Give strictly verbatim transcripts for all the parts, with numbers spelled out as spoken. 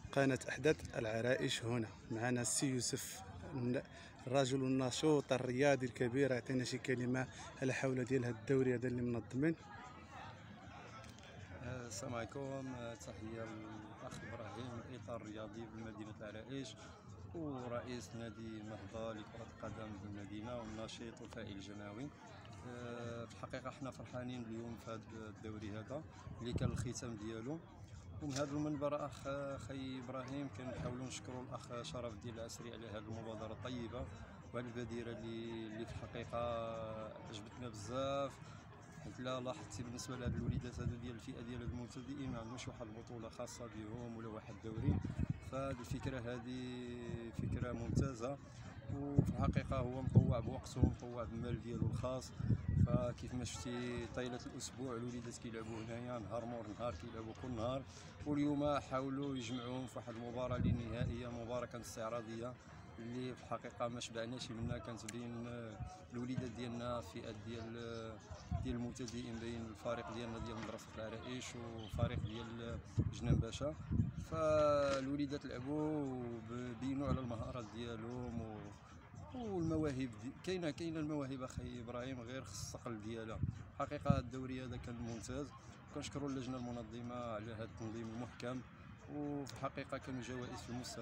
قناة أحداث العرائش. هنا معنا السي يوسف، الرجل النشيط الرياضي الكبير. يعطينا شي كلمة على حول ديال هاد الدوري هذا اللي منظمين. السلام عليكم، تحية للأخ إبراهيم، الإطار الرياضي بمدينة العرائش ورئيس نادي النهضة لكرة القدم بالمدينة والنشيط والفاعل الجماوي. في الحقيقة حنا فرحانين اليوم في هذا الدوري هذا اللي كان الختام ديالو، ومن هذا المنبر اخ خي ابراهيم كنحاولوا نشكروا الاخ شرف الدين العسري على هذه المبادره الطيبه وهذه البديره اللي اللي في الحقيقه عجبتنا بزاف. حيت لا لاحظتي بالنسبه لهاد الوليدات هادو ديال الفئه ديال المبتدئين ما عندهمش واحد البطوله خاصه بهم ولا واحد الدوري، فهاد الفكره هذه فكره ممتازه، وفي الحقيقه هو مطوع بوقته ومطوع بالمال ديالو الخاص. فكيف ما شفتي طيله الاسبوع الوليدات كيلعبوا هنايا نهار مور نهار، كيلعبوا كل نهار، واليوم حاولوا يجمعوهم في واحد المباراه اللي نهائيه، مباراه كانت استعراضيه اللي في الحقيقه ما شبعناش منها. كانت بين الوليدات ديالنا فئات ديال ديال المبتدئين بين الفريق ديالنا ديال مدرسه العرائش وفريق ديال جنان باشا. فالوليدات لعبوا وبينوا على المهارات ديالهم و والمواهب كاينه كاينه المواهب اخي ابراهيم، غير خص الصقل ديالها. حقيقه الدوري هذا كان ممتاز، كنشكروا اللجنه المنظمه على هذا التنظيم المحكم، وفي الحقيقه كانوا جوائز في المستوى.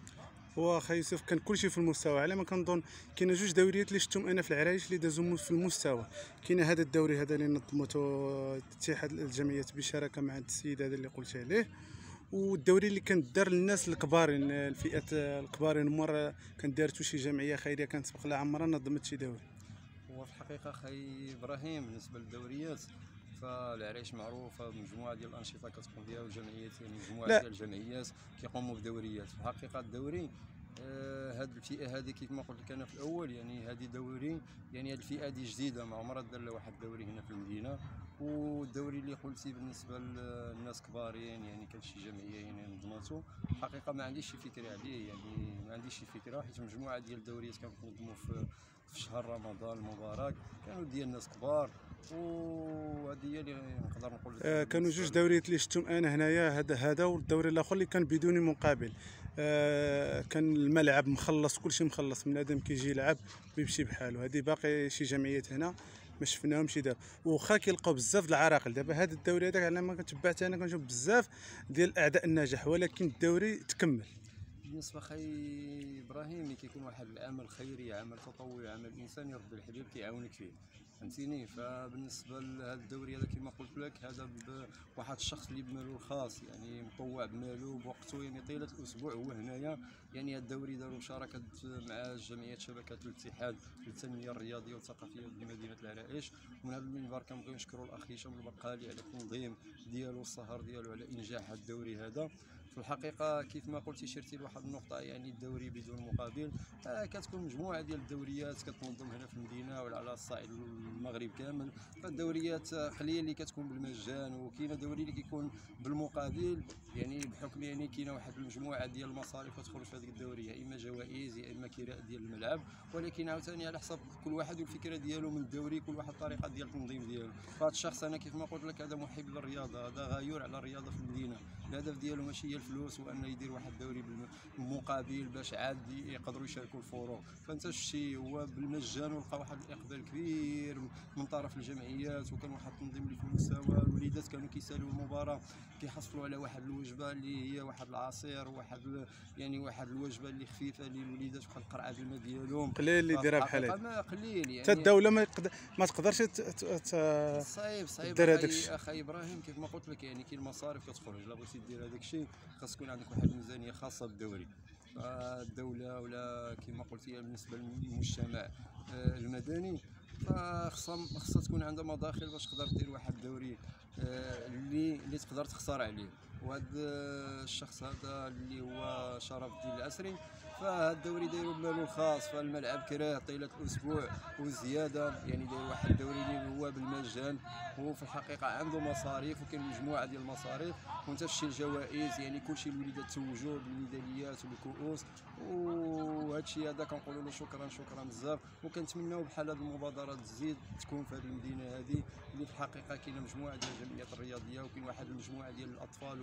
هو اخي يوسف كان كلشي في المستوى، على ما كنظن كاينه جوج دوريات اللي شفتهم انا في العرايش اللي دازوا في المستوى. كاين هذا الدوري هذا اللي نظمته اتحاد الجمعيات بشراكه مع السيد هذا اللي قلت عليه، والدوري اللي كان دار للناس الكبارين، الفئات الكبارين. مره كان دارتو شي جمعيه خيريه كانت سبق لها عمرها نظمت شي دوري. هو في الحقيقه خي ابراهيم بالنسبه للدوريات فالعرائش معروفه بمجموعه ديال الانشطه كتقوم بها وجمعيات، يعني مجموعه ديال الجمعيات كيقوموا بدوريات. في الحقيقه الدوري آه هاد الفئه هذه كيف ما قلت لك انا في الاول، يعني هذه دوري، يعني هاد الفئه هذه جديده ما عمرها دار لها واحد الدوري هنا في المدينه. والدوري اللي قلتي بالنسبه للناس كبارين، يعني كان شي جمعيه يعني نظمته، الحقيقه ما عنديش شي فكره عليه، يعني ما عنديش شي فكره، حيت مجموعه ديال الدوريات كنظموا في في شهر رمضان المبارك كانوا ديال الناس كبار، وهذه هي اللي نقدر نقول لك. آه كانوا جوج دوريات اللي شفتهم انا هنايا، هذا هذا والدوري الاخر اللي كان بدون مقابل. آه كان الملعب مخلص، كلشي مخلص، بنادم كيجي يلعب ويمشي بحاله. هذه باقي شي جمعيات هنا ما شفناهمش دار، واخا كيلقاو بزاف د العراقل. دابا هذا الدوري هذاك على ما كتبعت انا كنشوف بزاف ديال اعداء النجاح، ولكن الدوري تكمل. بالنسبه خي ابراهيم ملي كيكون واحد العمل خيري، عمل تطوعي، عمل انساني، ربي الحبيب كيعاونك فيه، فهمتيني. فبالنسبه لهذا الدوري هذا كما قلت لك، هذا بواحد الشخص اللي بماله الخاص، يعني مطوع بماله بوقته، يعني طيله الاسبوع هو هنايا. يعني هذا الدوري داروا مشاركه مع جمعيه شبكه الاتحاد للتنميه الرياضيه والثقافيه بمدينه العرائش. ومن هذا المنبر كنبغيو نشكروا الاخ هشام البرقالي على التنظيم ديالو والسهر ديالو على انجاح هذا الدوري هذا. في الحقيقه كيف ما قلتي شرتي لواحد النقطه، يعني الدوري بدون مقابل. آه كتكون مجموعه ديال الدوريات كتنظم هنا في المدينه وعلى الصعيد المغرب كامل. فالدوريات قليل اللي كتكون بالمجان، وكاينه دوري اللي كيكون بالمقابل، يعني بحكم يعني كاينه واحد المجموعه ديال المصاريف كتخرج في هذيك الدوريه، يا اما جوائز يا اما كراء ديال الملعب. ولكن عاوتاني على حسب كل واحد والفكره ديالو من الدوري، كل واحد الطريقه ديال التنظيم ديالو. فهاد الشخص انا كيف ما قلت لك هذا محب للرياضه، هذا غيور على الرياضه في المدينه. الهدف ديالو ماشي هي الفلوس وانه يدير واحد الدوري بالمقابل باش عاد يقدروا يشاركوا الفروع. فانت شتي هو بالمجان، ولقى واحد الاقبال كبير من طرف الجمعيات، وكان واحد التنظيم اللي في المستوى. الوليدات كانوا كيسالوا المباراه كيحصلوا على واحد الوجبه اللي هي واحد العصير، واحد يعني واحد الوجبه اللي خفيفه للوليدات، واحد القرعه الماء ديالهم قليل اللي يديرها بحال هذا، ما قليل يعني. حتى الدوله ما يقدر ما تقدرش صعيب صعيب دير هذاك الشيء. اخي ابراهيم كيف ما قلت لك، يعني كاين مصاريف كتخرج. الا بغيتي دير هذاك الشيء خاص تكون عندك واحد الميزانيه خاصه بالدوري. فالدوله ولا كما قلتي بالنسبه للمجتمع المدني فخصها خصها تكون عندها مداخل باش تقدر دير واحد الدوري اللي اللي تقدر تخسر عليه. وهذا الشخص هذا اللي هو شرف الدين العسري، فهاد الدوري دايرو بمالو الخاص، فالملعب كراه طيله الاسبوع وزياده، يعني داير واحد الدوري اللي هو بالمجان. هو في الحقيقه عنده مصاريف، وكاين مجموعه ديال المصاريف، وانت شتي الجوائز، يعني كلشي الوليدات توجوا بالميداليات وبالكؤوس. وهذا الشيء هذا كنقولوا له شكرا شكرا بزاف، وكنتمناو بحال هذه المبادره تزيد تكون في هذه المدينه هذه، اللي في الحقيقه كاينه مجموعه ديال الجمعيات الرياضيه، وكاين واحد المجموعه ديال الاطفال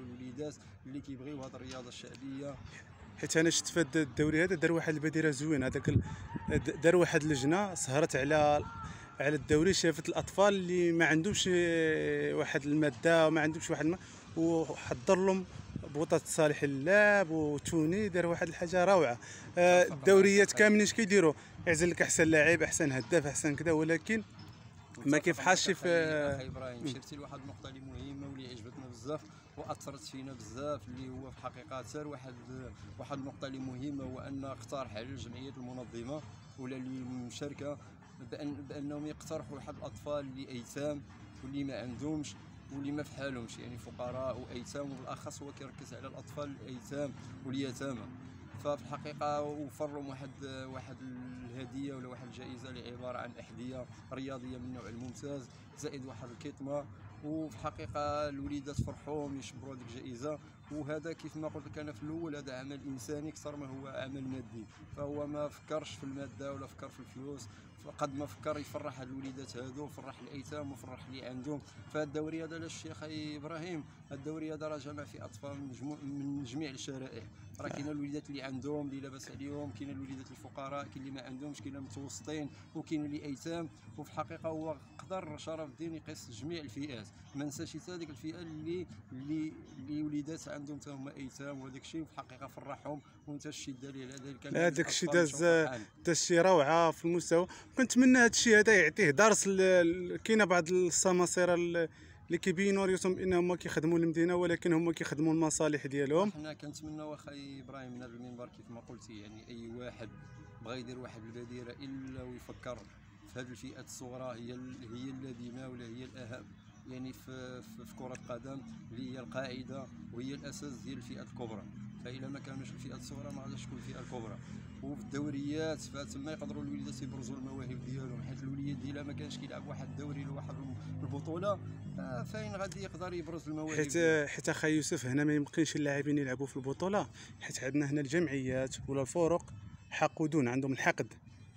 الوليدات اللي كيبغيو هذه الرياضه الشعبيه. حيت انا شفت في هذا الدوري هذا دار واحد البديره زوين، هذاك ال- دار واحد اللجنه سهرت على على الدوري، شافت الاطفال اللي ما عندهمش آه، واحد الماده وما عندهمش واحد الم... وحضر لهم بوطه صالح اللعب وتوني، دار واحد الحاجه روعه. آه، اتفق معك الدوريات أخي. كاملين اش كيديروا، يعزل لك احسن لاعب احسن هداف احسن كذا، ولكن ما متفق كيفحالش معك في اخي اخي ابراهيم. شرتي لواحد النقطه اللي مهمه واللي عجبتنا بزاف واثرت فينا بزاف، اللي هو في الحقيقه سار واحد واحد النقطه اللي مهمه، هو ان اقترح على الجمعيات المنظمه ولا اللي مشاركه بان بانهم يقترحوا واحد الاطفال اللي ايتام واللي ما عندهمش واللي ما فحالهمش، يعني فقراء وايتام، وبالاخص هو كيركز على الاطفال الايتام واليتامى. ففي الحقيقه وفر لهم واحد واحد الهديه ولا واحد الجائزه اللي عباره عن احذيه رياضيه من النوع الممتاز زائد واحد الكتمه. وفي الحقيقه الوليدات فرحوهم يشبروا هذيك الجائزه. وهذا كيف ما قلت لك انا في الاول، هذا عمل انساني اكثر ما هو عمل مادي، فهو ما فكرش في الماده ولا فكر في الفلوس، فقد ما فكر يفرح هاد الوليدات هادو وفرح الايتام وفرح اللي عندهم. فالدوري هذا لاش يا اخي ابراهيم، الدوري هذا راه جمع فيه اطفال من, جمو... من جميع الشرائح. راه كاين الوليدات اللي عندهم اللي لاباس عليهم، كاين الوليدات الفقراء، كاين اللي ما عندهمش، كاين المتوسطين، وكاين اللي ايتام. وفي الحقيقه هو قدر شرف الدين يقيس جميع الفئات، ما نساش حتى هذيك الفئه اللي اللي اللي وليدات عندهم حتى هما ايتام، وهذاك الشيء في الحقيقه فرحهم. وانت الشيء الدليل على ذلك هذاك الشيء داز داز شي روعه في المستوى. كنتمنى هذا الشيء هذا يعطيه درس ل- ل- كاينه بعض السماسره ال- اللي كيبينوا ريوسهم بانهم كيخدموا المدينه، ولكن هما كيخدموا المصالح ديالهم. حنا كنتمناو اخي ابراهيم من هذا المنبر كيف ما قلتي، يعني اي واحد بغى يدير واحد البديره الا ويفكر في هذه الفئات الصغرى، هي ال- هي اللازمه ولا هي الاهم، يعني في في, في كره القدم اللي هي القاعده وهي الاساس ديال الفئات الكبرى. فإلا ما كانوش الفئات الصغرى ما غاديش تكون الفئه الكبرى. وفي الدوريات فتما يقدروا الوليدات يبرزوا المواهب ديالهم، حيت الوليد الا ما كانش كيلعب واحد الدوري ولا واحد البطوله آه، فين غادي يقدر يبرز المواهب حيت ديالو. حيت اخي يوسف هنا ما يمكنش اللاعبين يلعبوا في البطوله، حيت عندنا هنا الجمعيات ولا الفرق حاقدون عندهم الحقد.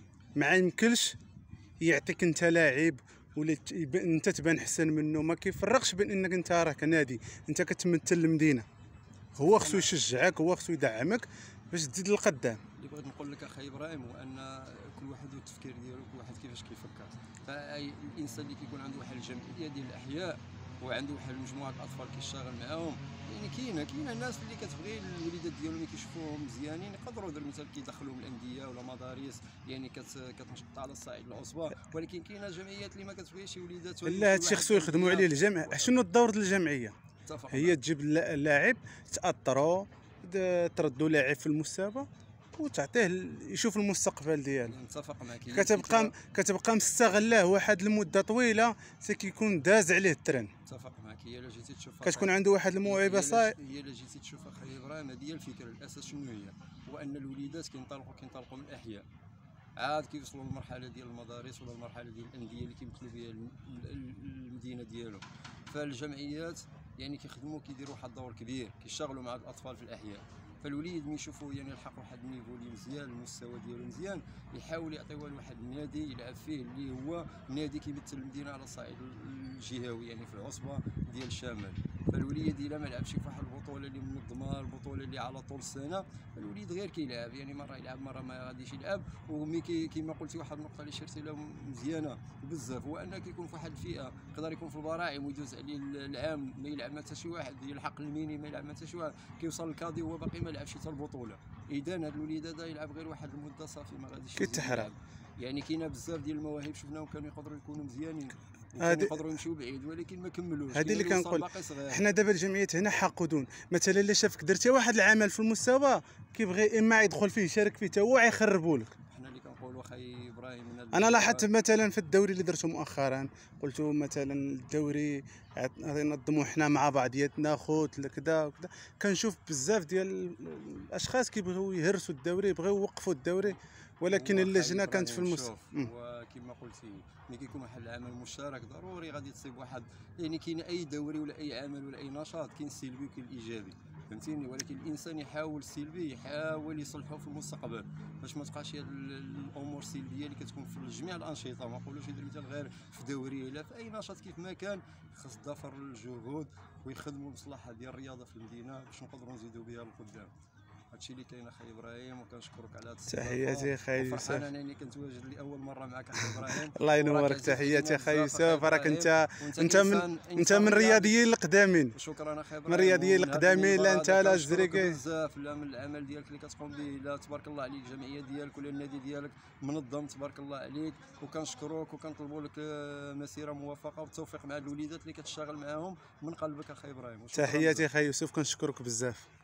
ما يمكنش يعطيك انت لاعب ولا ت- يب- انت تبان احسن منه، ما كيفرقش بين انك انت راك نادي، انت كتمثل المدينه، هو خصو يشجعك، هو خصو يدعمك باش تزيد للقدام. اللي بغيت نقول لك اخي ابراهيم هو ان كل واحد والتفكير ديالو، كل واحد كيفاش كيفكر. فالانسان اللي كيكون عنده واحد الجمعيه ديال الاحياء وعنده واحد مجموعه الاطفال كيشتغل معاهم، يعني كاينه كاينه الناس اللي كتبغي الوليدات ديالهم يكيشوفوهم مزيانين، يقدروا دير مثال كيدخلوهم الانديه ولا مدارس، يعني كت كتنشط على الصعيد العصبه. ولكن كاينه جمعيات اللي ما كتبغيش وليداتها لا، هادشي خصو يخدموا عليه الجمع. شنو الدور ديال الجمعيه؟ هي تجيب اللا- اللاعب تاثروا، د- تردوا لاعب في المستوى وتعطيه ال- يشوف المستقبل ديالو. نتفق معك. هي كتبقى الفكرة- كتبقى مستغلاه واحد المده طويله حتى كيكون داز عليه الترن، نتفق معك. هي الا جيتي تشوف كتكون عنده واحد الموهبه صاي. هي الا جيتي تشوف اخي ابراهيم، هذه هي الفكره الاساس. شنو هي؟ هو ان الوليدات كينطلقوا كينطلقوا من الاحياء، عاد كيوصلوا للمرحله ديال المدارس ولا المرحله ديال الانديه اللي كيمثلوا بها الم- ال- المدينه ديالهم. فالجمعيات يعني كيخدموا كيديروا واحد الدور كبير، كيشتغلوا مع الاطفال في الاحياء. فالوليد ملي يشوفوا يعني لحق واحد النيفو اللي مزيان، المستوى ديالو مزيان، يحاول يعطيوه لواحد النادي يلعب فيه اللي هو نادي كيمثل المدينه على الصعيد الجهوي، يعني في العصبه ديال الشمال. فالوليد الا ما لعبش في واحد البطوله اللي منظمه، البطوله اللي على طول السنه، الوليد غير كيلعب، يعني مره يلعب مره ما غاديش يلعب. ومي كي كيما قلتي واحد النقطه اللي شرتي لها مزيانه بزاف، هو انه كيكون في واحد الفئه يقدر يكون في البراعم ويدوز عليه العام ما يلعب ما حتى شي واحد، يلحق الميني ما يلعب ما حتى شي واحد، كيوصل للكادي وهو باقي ما لعبش حتى البطوله. اذا هذا الوليد هذا يلعب غير واحد المده صافي ما غاديش يزيد كيتحرق. يلعب. يعني كاينه بزاف ديال المواهب شفناهم كانوا يقدروا يكونوا مزيانين هادي- وكانوا يقدروا يمشيو بعيد، ولكن ما كملوش. هذه اللي كاين وصل كنقول. باقي صغير. حنا دابا الجمعيات هنا حاقدون، مثلا الا شافك درتي واحد العمل في المستوى كيبغي اما يدخل فيه يشارك فيه حتى هو يخربوا لك. حنا اللي كنقولوا اخي ابراهيم من انا لاحظت مثلا في الدوري اللي درته مؤخرا، قلت مثلا الدوري ننظموا حنا مع بعضياتنا خوت كذا وكذا، كنشوف بزاف ديال الاشخاص كيبغيو يهرسوا الدوري، يبغيو يوقفوا الدوري، ولكن هو اللجنه أخي كانت في إبراهيم، المس شوف، وكما قلتي ملي كيكون واحد العمل مشترك ضروري غادي تصيب واحد، يعني كاين اي دوري ولا اي عمل ولا اي نشاط كاين السلبي وكاين الايجابي. فهمتيني. ولكن الانسان يحاول السلبي يحاول يصلحه في المستقبل باش ما تبقاش هاد الامور السلبيه اللي كتكون في جميع الانشطه. ما نقولوش يدير مثال غير في دوري، لا في اي نشاط كيف ما كان خاص تضافر الجهود ويخدموا المصلحه ديال الرياضه في المدينه باش نقدروا نزيدوا بها للقدام. هادشي اللي كاين اخي ابراهيم، وكنشكرك على هذا تحياتي اخي يوسف. فرحان انني كنتواجد لاول مره معك اخي ابراهيم. الله ينورك. تحياتي اخي يوسف. راك انت انت من انت من الرياضيين القدامين. شكرا اخي ابراهيم. من الرياضيين القدامين. لا انت لا جزريكي بزاف، لا من العمل ديالك اللي كتقوم به، لا تبارك الله عليك الجمعيه ديالك ولا النادي ديالك منظم تبارك الله عليك. وكنشكروك وكنطلبوا لك مسيره موفقه والتوفيق مع الوليدات اللي كتشتغل معاهم من قلبك اخي ابراهيم. تحياتي اخي يوسف، كنشكرك بزاف.